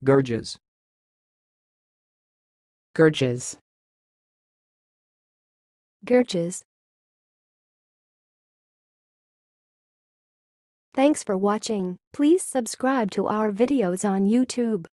Gurges. Gurges. Gurges. Thanks for watching. Please subscribe to our videos on YouTube.